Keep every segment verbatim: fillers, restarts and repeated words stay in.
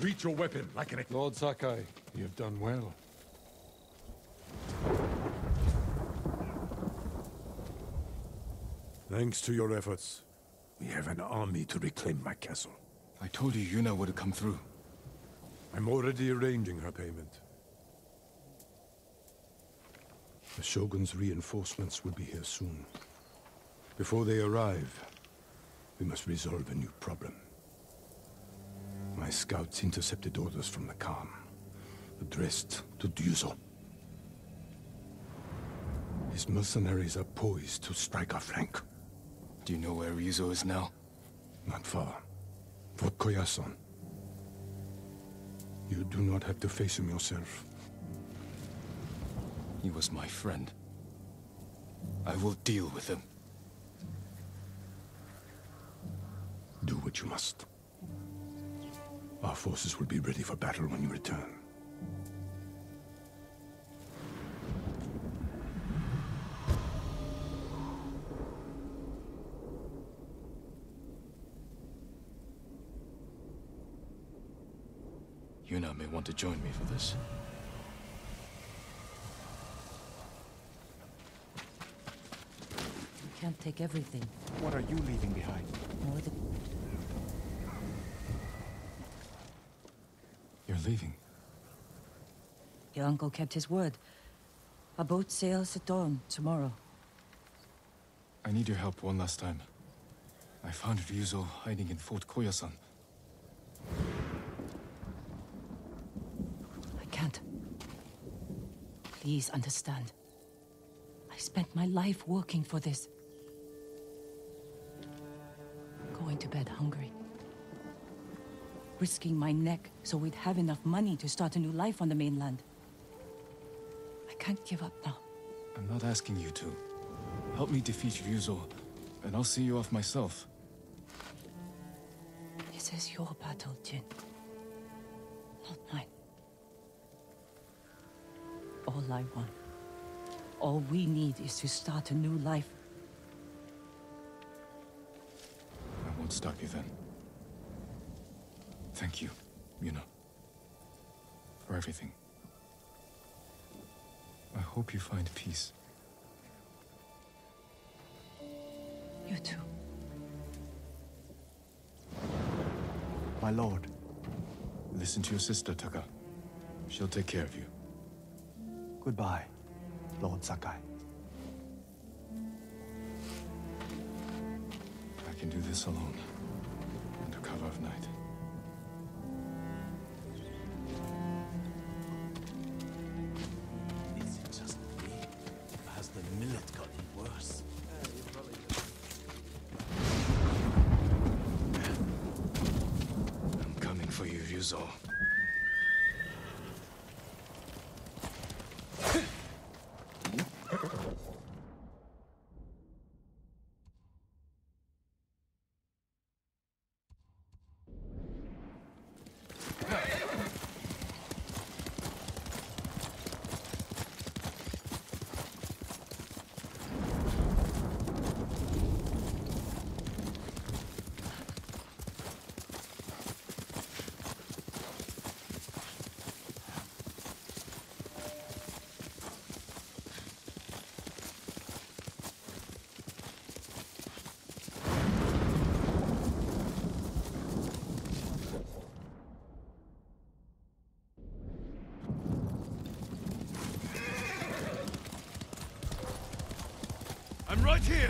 Treat your weapon like an... Lord Sakai, you have done well. Thanks to your efforts, we have an army to reclaim my castle. I told you Yuna would come through. I'm already arranging her payment. The Shogun's reinforcements will be here soon. Before they arrive, we must resolve a new problem. My scouts intercepted orders from the Khan, addressed to Ryuzo. His mercenaries are poised to strike our flank. Do you know where Ryuzo is now? Not far. Fort Koyasan. You do not have to face him yourself. He was my friend. I will deal with him. Do what you must. Our forces will be ready for battle when you return. Yuna may want to join me for this. You can't take everything. What are you leaving behind? More than... You're leaving? Your uncle kept his word. Our boat sails at dawn tomorrow. I need your help one last time. I found Ryuzo hiding in Fort Koyasan. I can't. Please understand. I spent my life working for this. Going to bed hungry. Risking my neck so we'd have enough money to start a new life on the mainland. I can't give up now. I'm not asking you to. Help me defeat Ryuzo, and I'll see you off myself. This is your battle, Jin. Not mine. All I want, all we need is to start a new life. I won't stop you then. Thank you, Yuna, for everything. I hope you find peace. You too. My lord. Listen to your sister, Taka. She'll take care of you. Goodbye, Lord Sakai. I can do this alone, under cover of night. Is it just me? Or has the millet gotten worse? I'm coming for you, Ryuzo. I'm right here!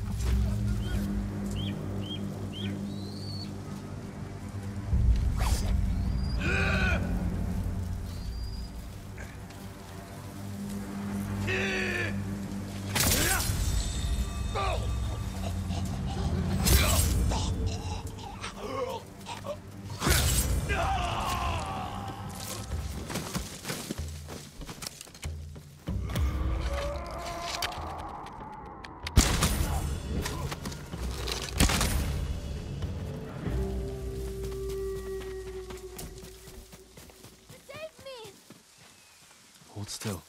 Hold still.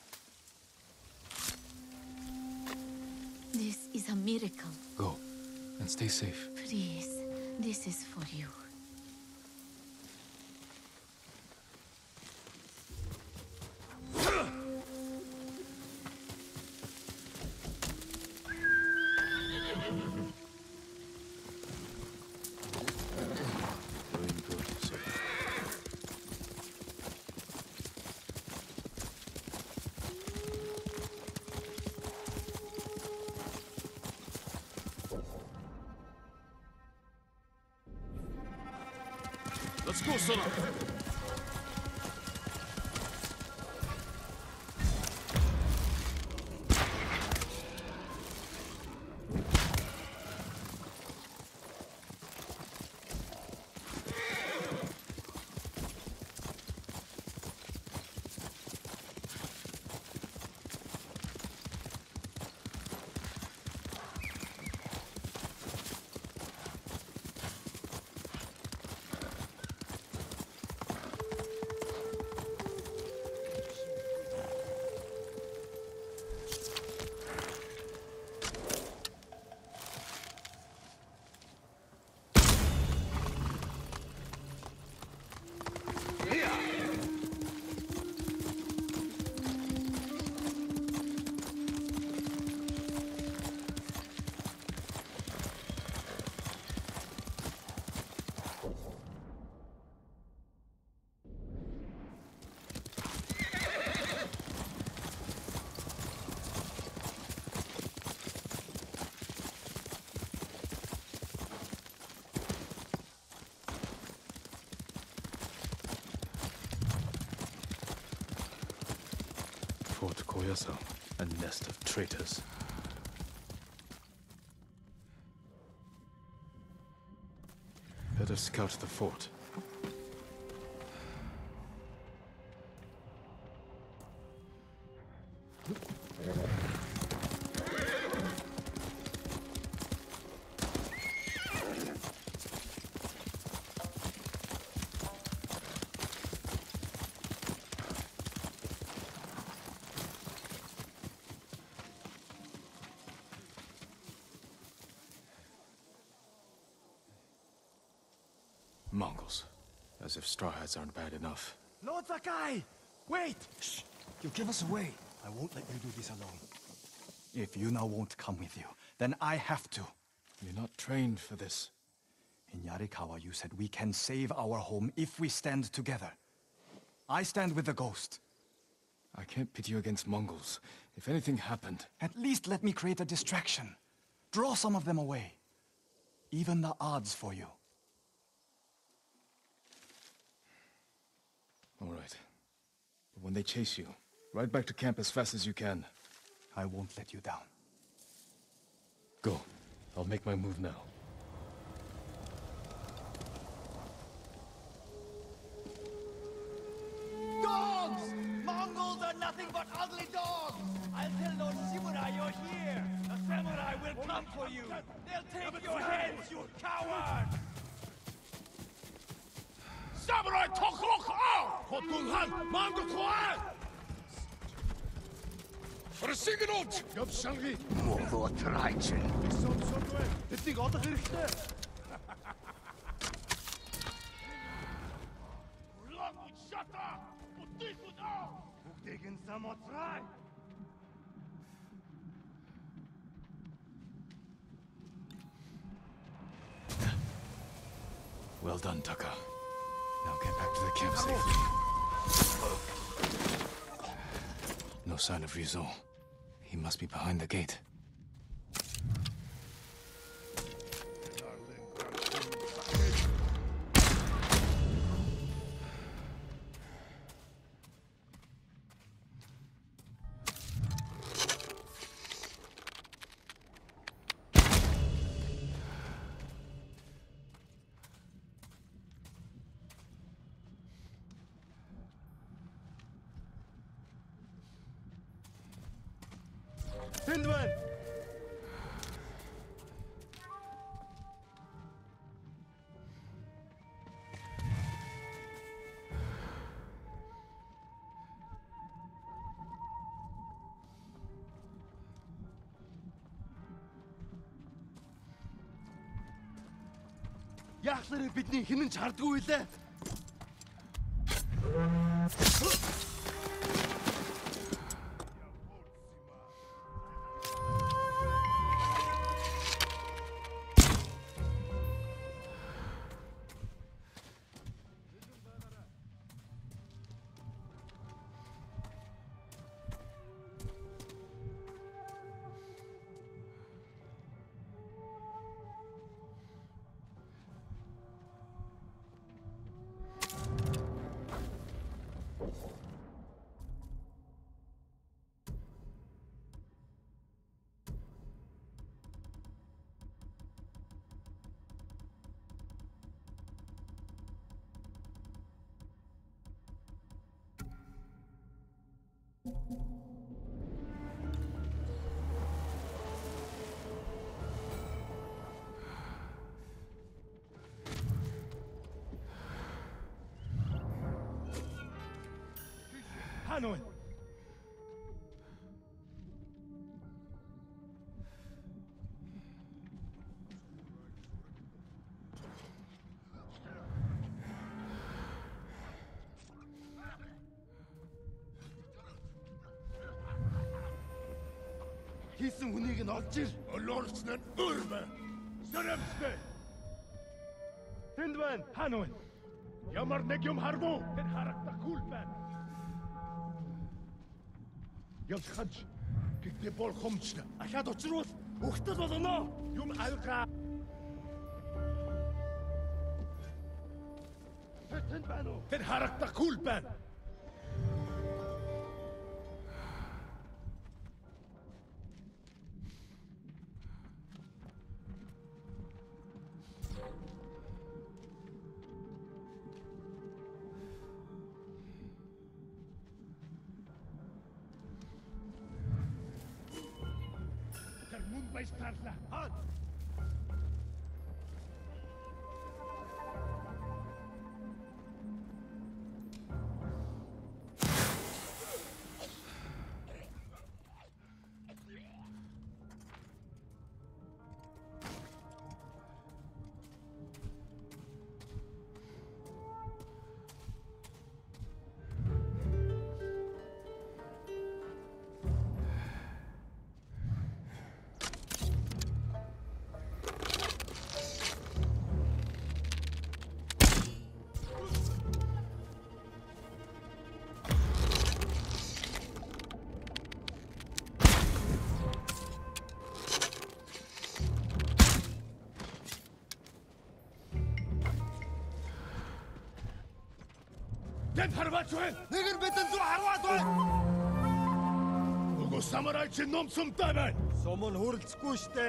This is a miracle. Go, and stay safe. Please, this is for you. Kosora! Fort Koyasan, a nest of traitors. Better scout the fort. Mongols. As if straw hats aren't bad enough. Lord Sakai! Wait! Shh! You'll give us away. I won't let you do this alone. If Yuna won't come with you, then I have to. You're not trained for this. In Yarikawa, you said we can save our home if we stand together. I stand with the ghost. I can't pit you against Mongols. If anything happened... At least let me create a distraction. Draw some of them away. Even the odds for you. All right. But when they chase you, ride back to camp as fast as you can. I won't let you down. Go. I'll make my move now. Dogs! Mongols are nothing but ugly dogs! I'll tell Lord Shimura you're here! The samurai will come for you! They'll take your heads, you coward! Samurai Tokrok out! Hotunghan, Mango Koan! Рсигнуть! Явсанги! Мого трайчин! Эднийг олох хэрэгтэй! Урлаг шата! Утих удаа! Бүгдийг нь самотрай! Well done, Taka. Now get back to the camp safely. No sign of Ryuzo. He must be behind the gate. Hindman! Яахлаар бидний хинэн ч хардгүй лээ. Hanoi. Хийсэн хүнийг нь олж ир. Олоорч нь өрмө. Сөрөмсгэй. Тэнд байна. Hanoi. Ямар нэг юм харгу. Тэр харагдахгүй байна. Ялж хаж. Гэхдээ болохомжтой. Ахаад учруул өгтөл болно. Юм алгаа. Тэнд байна уу? Тэр харагдахгүй байна. Tarla. Halt! Тэнд харваач байна. Нэг нь бидэн зүү харваад байна. Нөгөө самурай чи ном сумтай байна. Сум нь хөрөлцөхгүй штэ.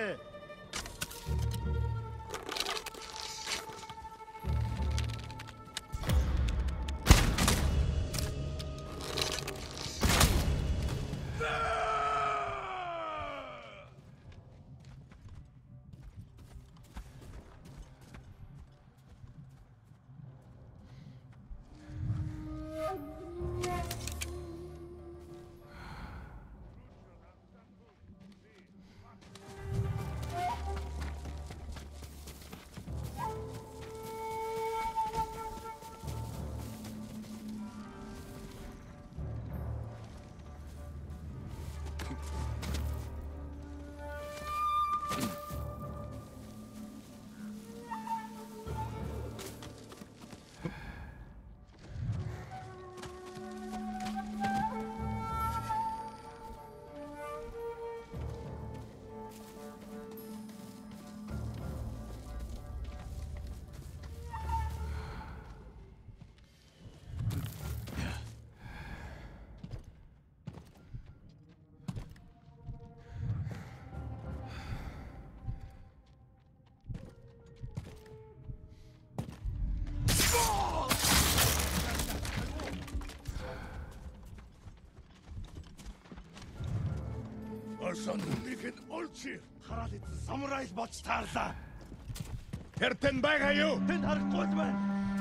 Орсон хүнийг нь олж хараад идсэн самурай боч таарлаа. Тэр тэн байгаа юу? Тэнд харагдгүй байна.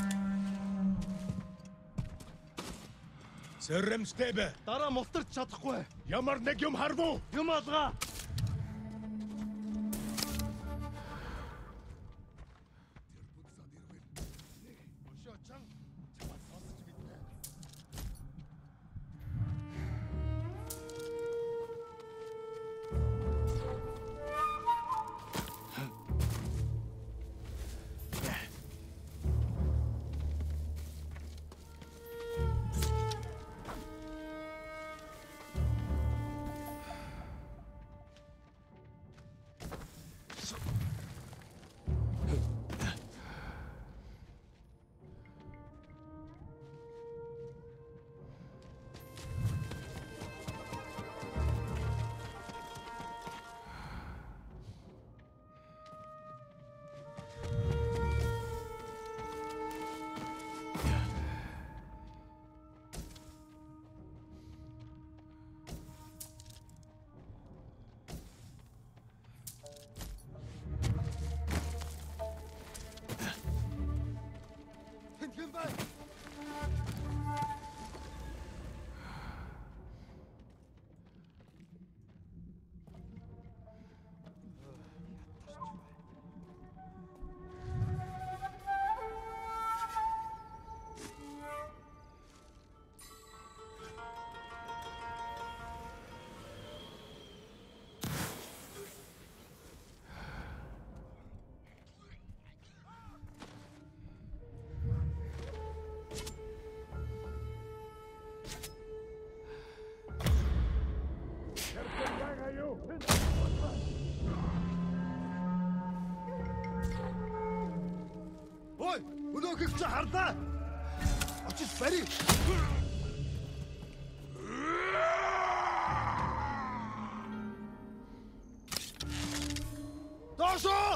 Сэрэмстэй бэ. Дараа мултарч чадахгүй. Ямар нэг юм харгу. Юм алгаа. Sıktıkça harda! Açız beni! Doşo!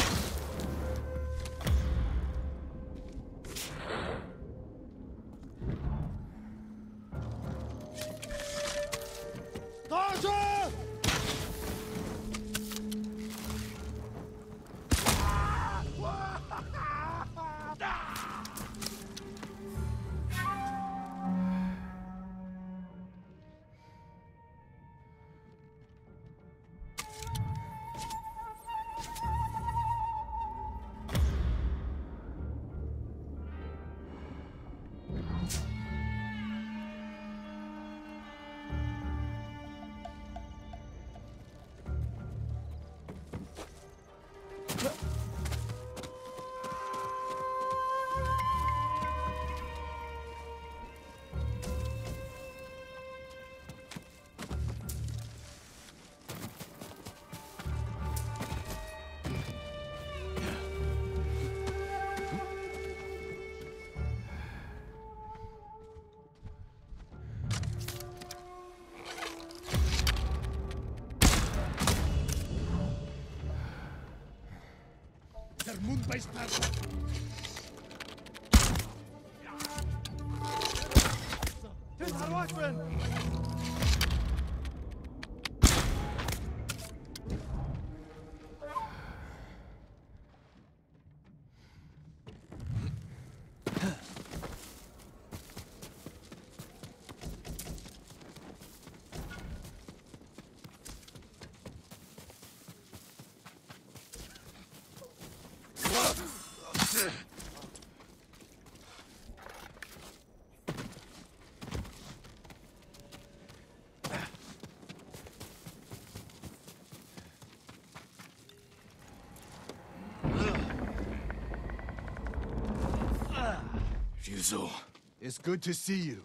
Doşo! Der Mund bei Sparta! Fit Harwachman! Ryuzo. It's good to see you.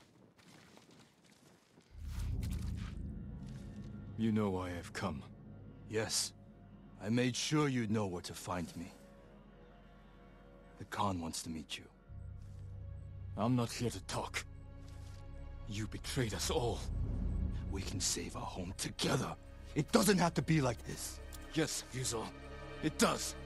You know why I've come. Yes. I made sure you'd know where to find me. The Khan wants to meet you. I'm not here to talk. You betrayed us all. We can save our home together. It doesn't have to be like this. Yes, Ryuzo. It does.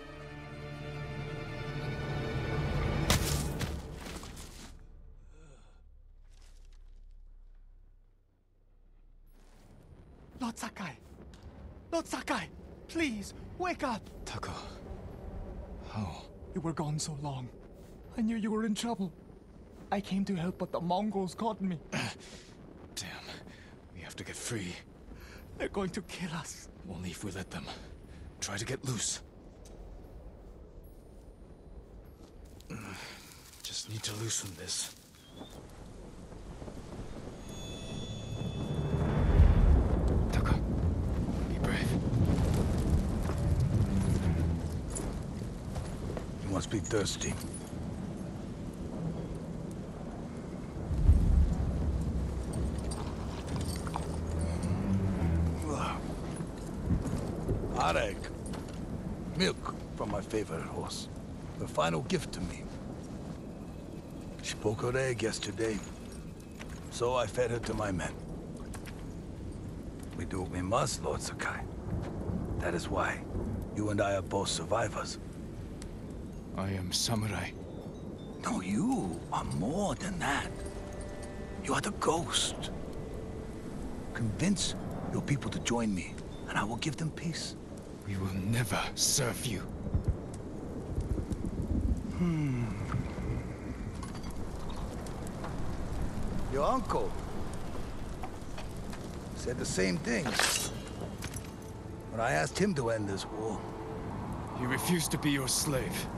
Lord Sakai! Lord Sakai! Please, wake up! Taka. How? You were gone so long. I knew you were in trouble. I came to help, but the Mongols caught me. Damn. We have to get free. They're going to kill us. Only if we let them. Try to get loose. Just need to loosen this. Taka, be brave. You must be thirsty. Arek. Milk from my favorite horse. The final gift to me. She broke her egg yesterday, so I fed her to my men. We do what we must, Lord Sakai. That is why you and I are both survivors. I am samurai. No, you are more than that. You are the ghost. Convince your people to join me, and I will give them peace. We will never serve you. Hmm. Your uncle said the same thing when I asked him to end this war. He refused to be your slave.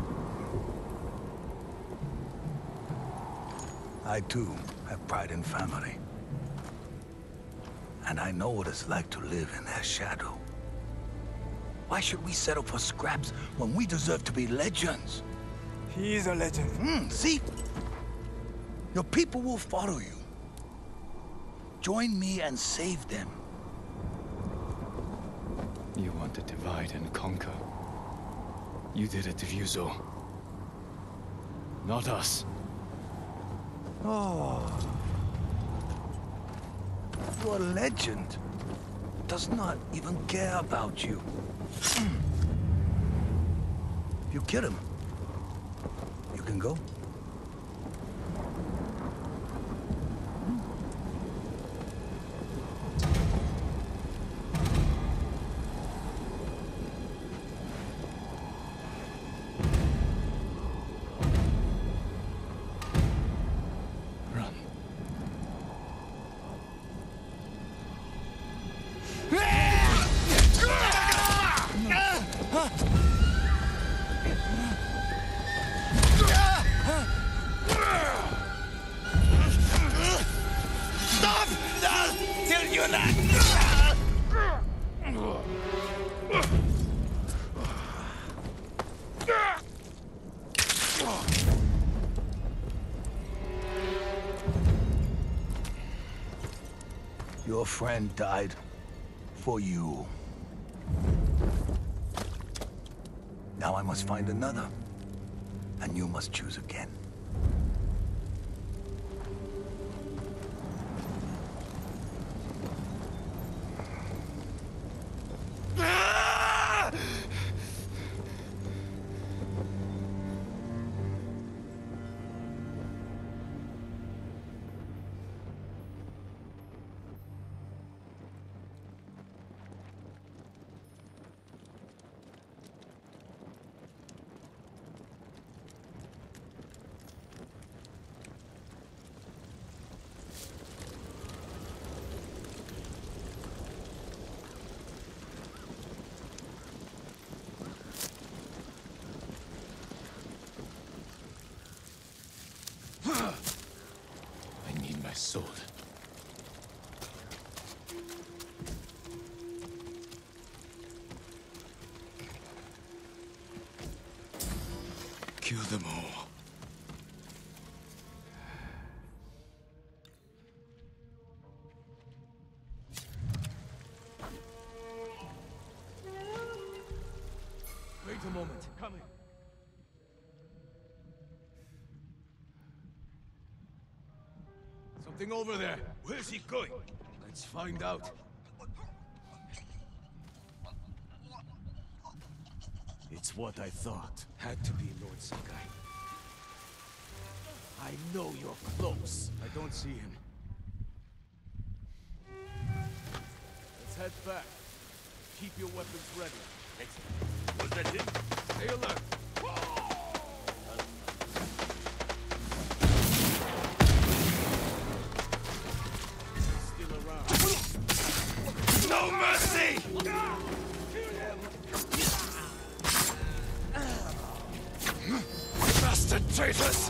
I too have pride in family. And I know what it's like to live in their shadow. Why should we settle for scraps when we deserve to be legends? He is a legend. Hmm, see? Your people will follow you. Join me and save them. You want to divide and conquer. You did it to Ryuzo. Not us. Oh. Your legend does not even care about you. You kill him. You can go. Your friend died for you. Now I must find another, and you must choose again. I need my sword. Kill them all. Wait a moment. Coming. Something over there. Where's he going? Let's find out. It's what I thought. Had to be Lord Sakai. I know you're close. I don't see him. Let's head back. Keep your weapons ready. Excellent. Was that him? Stay alert. No mercy! Bastard traitors!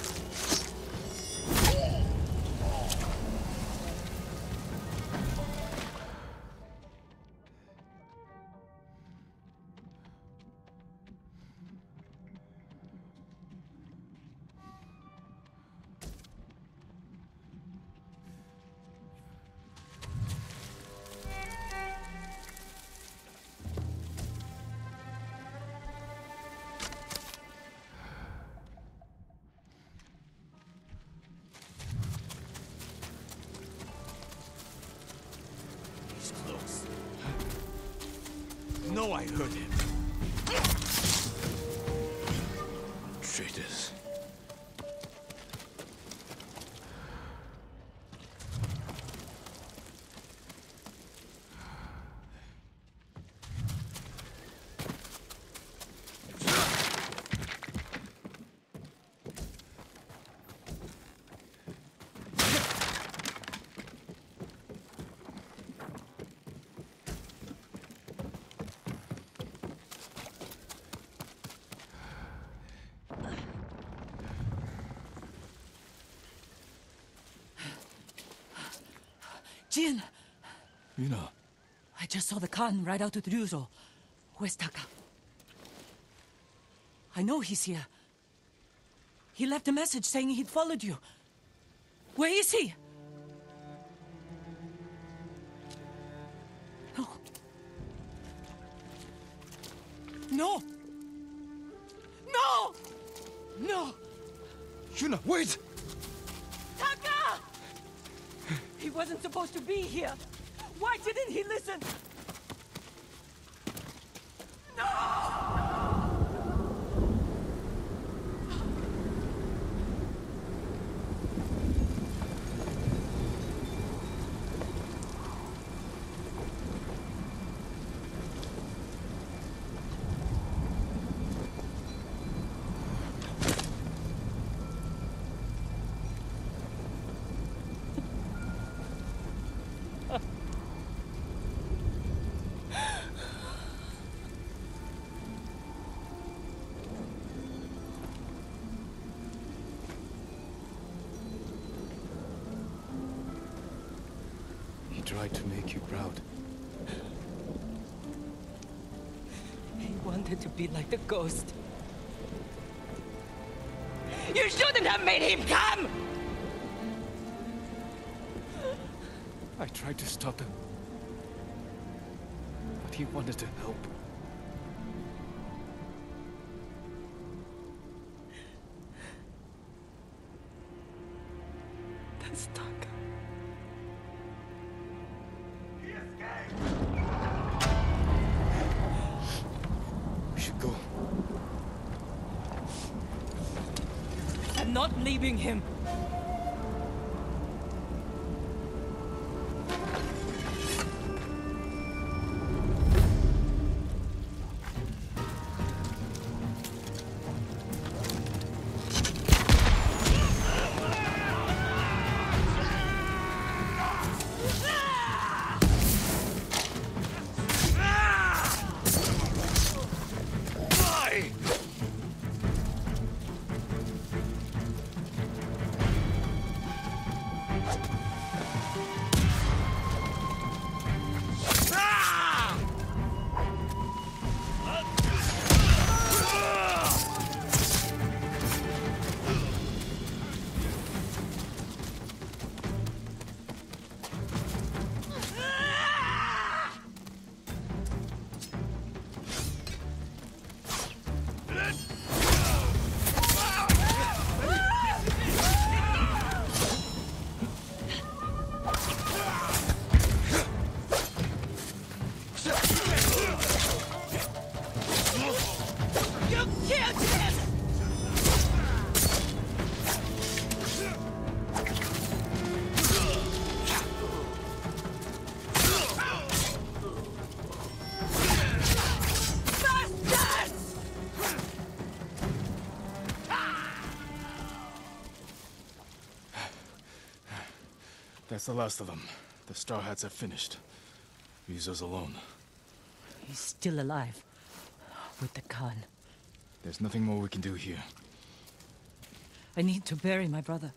No, I heard him. Traitors. Jin! Yuna. I just saw the Khan ride out with Ryuzo. Where's Taka? I know he's here. He left a message saying he'd followed you. Where is he? No. No! No! No! Yuna, wait! Taka! He wasn't supposed to be here. Why didn't he listen? He tried to make you proud. He wanted to be like the ghost. You shouldn't have made him come! I tried to stop him. But he wanted to help. That's Taka. We should go. I'm not leaving him. That's the last of them. The Straw Hats have finished. Ryuzo's alone. He's still alive. With the Khan. There's nothing more we can do here. I need to bury my brother.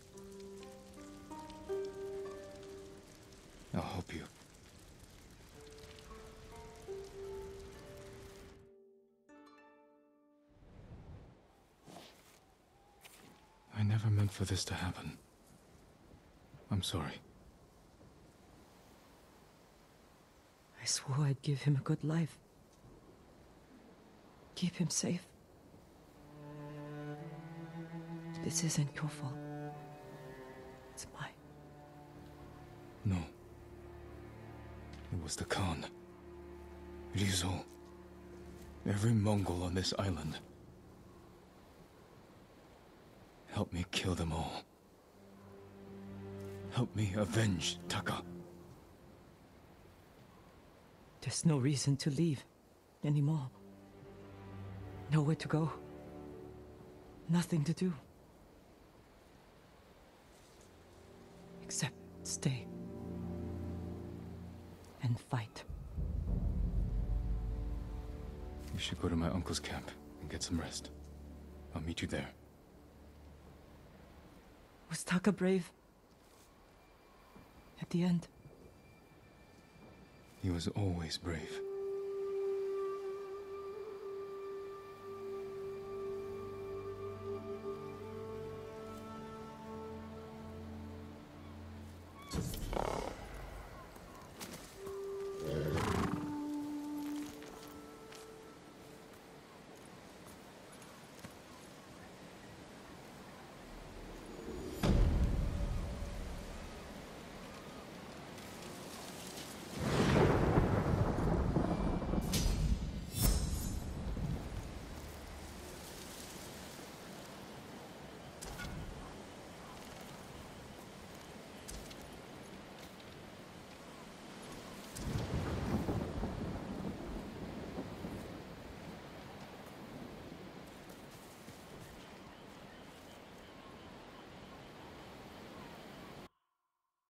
I'll help you. I never meant for this to happen. I'm sorry. I swore I'd give him a good life. Keep him safe. This isn't your fault. It's mine. No. It was the Khan. Ryuzo. Every Mongol on this island. Help me kill them all. Help me avenge Taka. There's no reason to leave anymore. Nowhere to go. Nothing to do. Except stay. And fight. You should go to my uncle's camp and get some rest. I'll meet you there. Was Taka brave? At the end? He was always brave.